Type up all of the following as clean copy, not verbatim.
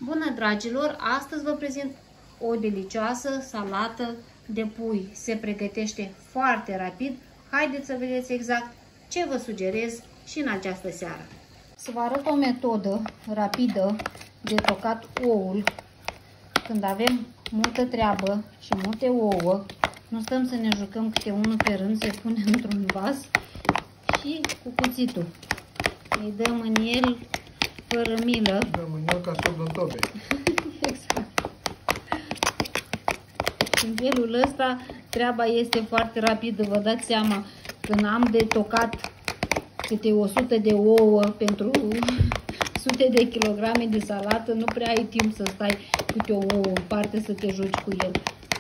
Bună, dragilor! Astăzi vă prezint o delicioasă salată de pui. Se pregătește foarte rapid. Haideți să vedeți exact ce vă sugerez și în această seară. Să vă arăt o metodă rapidă de tocat oul când avem multă treabă și multe ouă. Nu stăm să ne jucăm câte unul pe rând, se pune într-un vas și cu cuțitul îi dăm în el fără milă. Dăm în el ca să în tobe. Exact. În felul ăsta treaba este foarte rapidă. Vă dați seama, când am de tocat câte 100 de ouă pentru sute de kilograme de salată, nu prea ai timp să stai câte o ouă în parte să te joci cu el.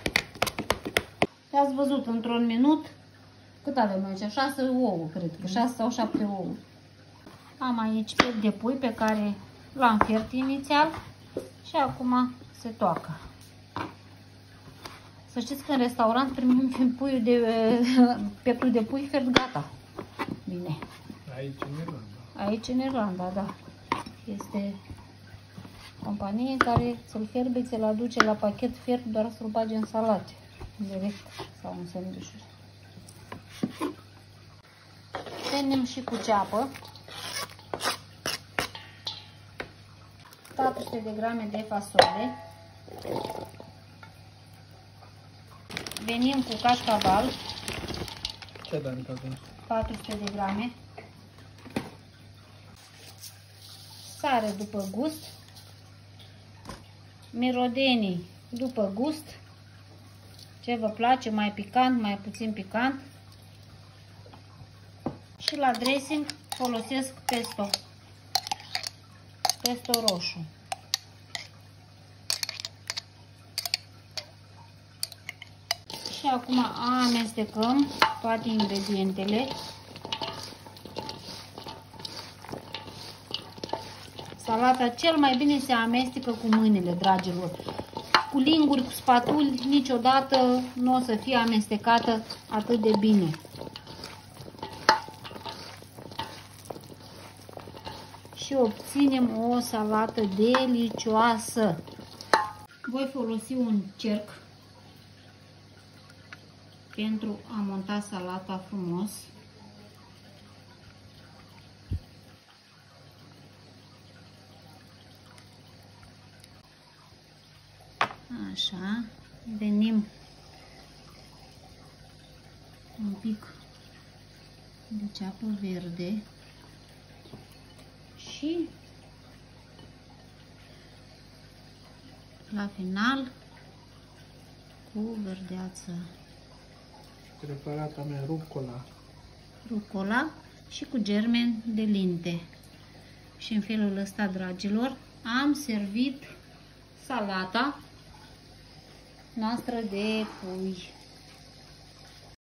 Ați văzut într-un minut cât avem aici? 6 ouă, cred că 6 sau 7 ouă. Am aici piept de pui pe care l-am fiert inițial și acum se toacă. Să știți că în restaurant primim pieptul de pui fiert gata. Bine. Aici în Irlanda. Aici în Irlanda, da. Este companie care ți-l fierbe, ți-l aduce la pachet fiert, doar să-l bagi în salate. Direct sau în sandvișuri. Tindem și cu ceapă. 400 de grame de fasole. Venim cu cașcaval. Ce dai în cazul? 400 de grame. Sare după gust. Mirodenii după gust. Ce vă place, mai picant, mai puțin picant. Și la dressing folosesc pesto. Pesto roșu. Și acum amestecăm toate ingredientele. Salata cel mai bine se amestecă cu mâinile, dragilor. Cu linguri, cu spatuli, niciodată nu o să fie amestecată atât de bine. Și obținem o salată delicioasă. Voi folosi un cerc pentru a monta salata frumos. Așa, venim un pic de ceapă verde și la final cu verdeață. Preparata mea, rucola. Rucola și cu germeni de linte. Și în felul ăsta, dragilor, am servit salata noastră de pui.